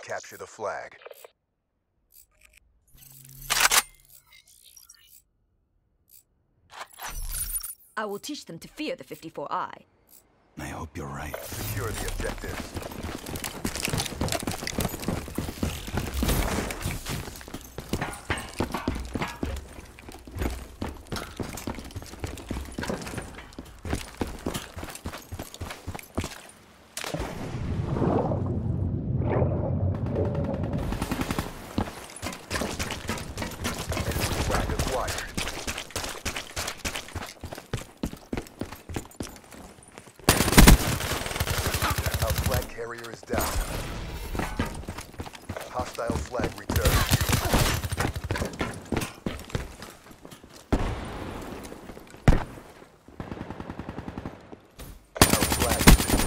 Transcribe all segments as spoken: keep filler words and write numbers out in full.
capture the flag. I will teach them to fear the fifty-four I. I hope you're right. Secure the objectives. Carrier is down. Hostile flag returned. Our flag has been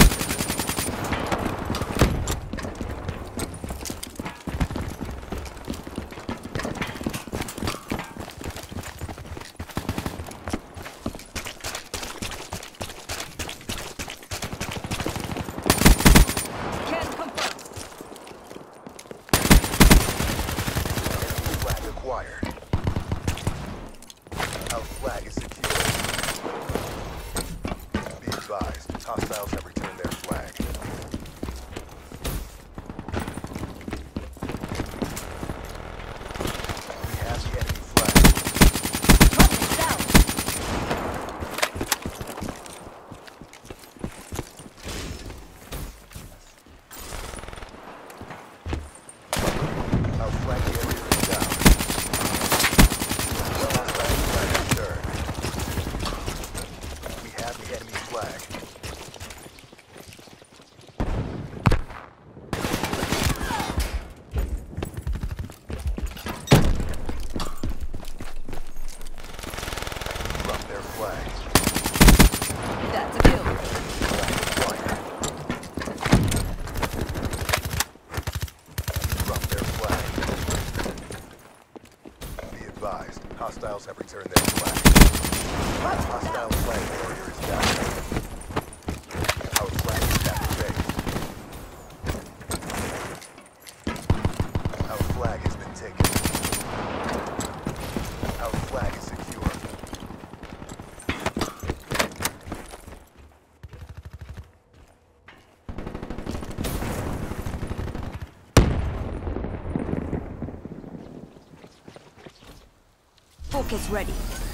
Our flag is secure. Be advised, hostiles have returned their flag. We have the enemy flag. Our flag carrier is down. That's a kill. Drop their flag. Be advised, hostiles have returned their flag. Hostile flag carrier is down. Our flag is back to base. Our flag has been taken. Our flag is secure. Focus ready.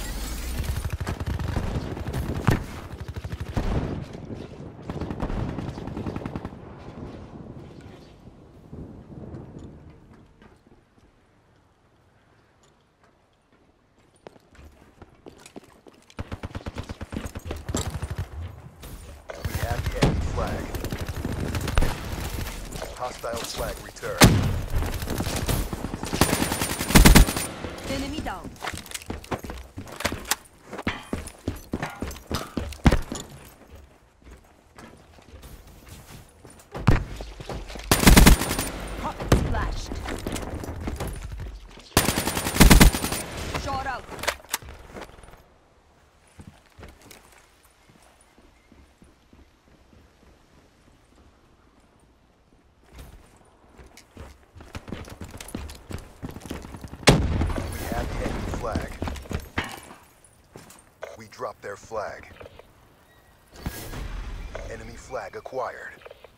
We have the enemy flag. Hostile flag returned. Enemy down. Rocket splashed. Shot out. Flag. We dropped their flag. Enemy flag acquired.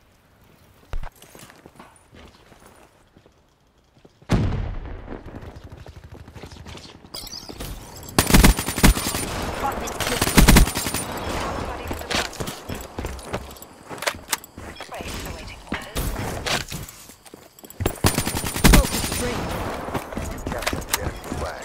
Rocket kill. Focus spring. You captured the enemy flag.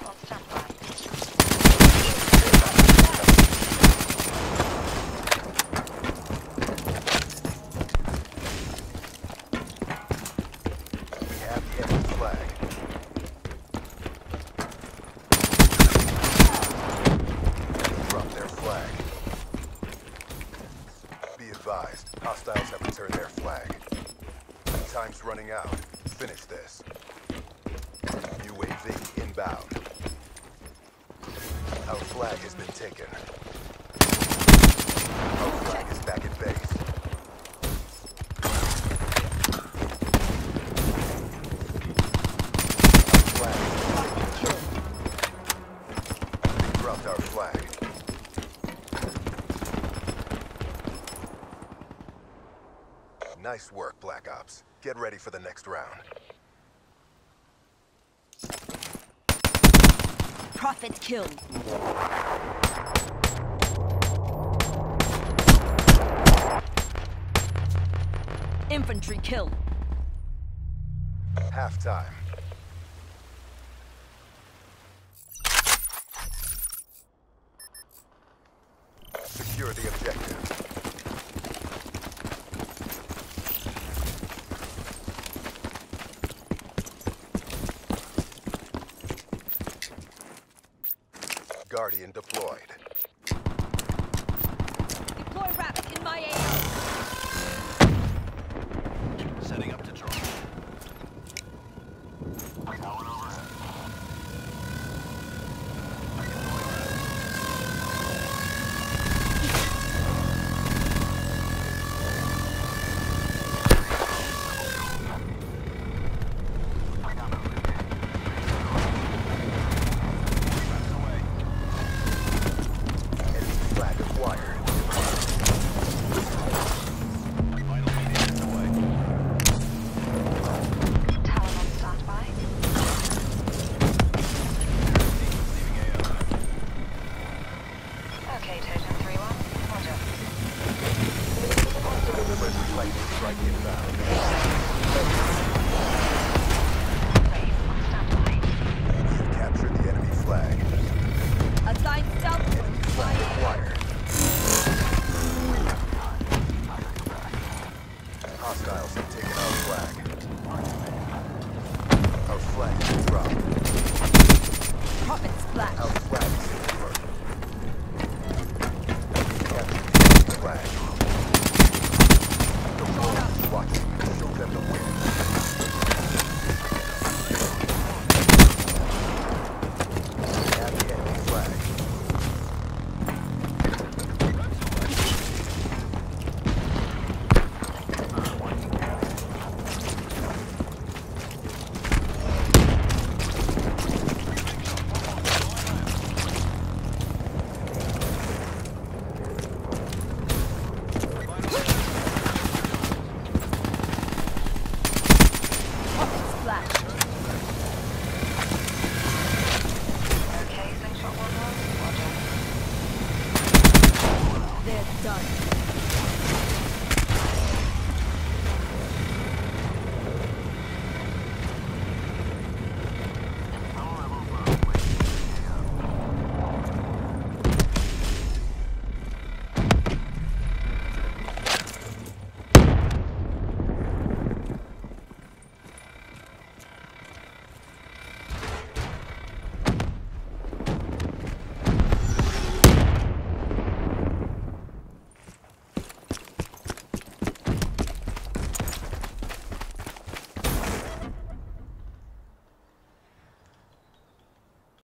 Hostiles have returned their flag. Time's running out. Finish this. U A V inbound. Our flag has been taken. Our flag is back at base. Nice work, Black Ops. Get ready for the next round. Prophet killed. Infantry kill. Halftime. Secure the objective. Guardian deployed. Deploy rapid in my A O. Setting up to draw. Hostiles have taken